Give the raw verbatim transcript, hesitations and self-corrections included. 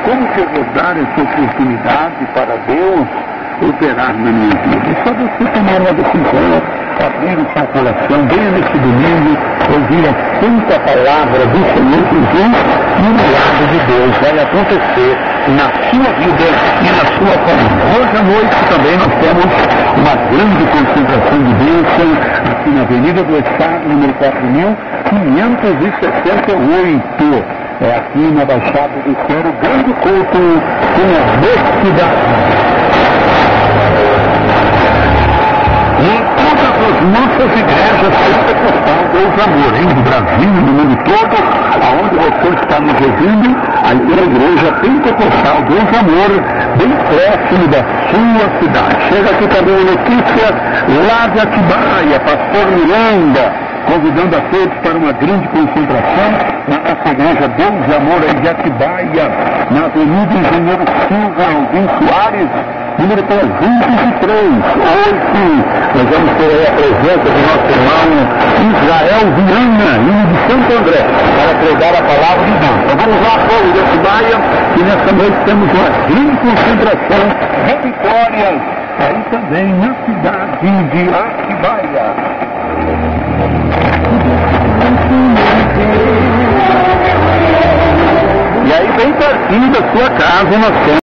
como que eu vou dar essa oportunidade para Deus operar na minha vida? É só você tomar uma decisão, abrir o seu coração, venha nesse domingo, ouvir a santa palavra do Senhor Jesus, e o milagre de Deus vai acontecer na sua vida e na sua família. Hoje à noite também nós temos uma grande concentração de bênção aqui na Avenida do Estado, número quatro mil quinhentos e sessenta e oito. É aqui na Baixada do Cero, grande culto com a mocidade. E todas as nossas igrejas pentecostais Deus Amor, hein, do Brasil, no mundo todo, aonde você está nos ouvindo, aí a igreja pentecostal Deus Amor, bem próximo da sua cidade. Chega aqui também a notícia lá de Atibaia, pastor Miranda, convidando a todos para uma grande concentração na nossa igreja Deus Amor de Atibaia, na Avenida Engenheiro Silva Alvim Soares, número trezentos e três. Hoje nós vamos ter aí a presença do nosso irmão Israel Viana, líder de Santo André, para pregar a palavra de Deus. Então vamos lá, povo de Atibaia, que nessa noite temos uma grande concentração de vitórias aí também na cidade de Atibaia. E aí, bem pertinho da sua casa, nós temos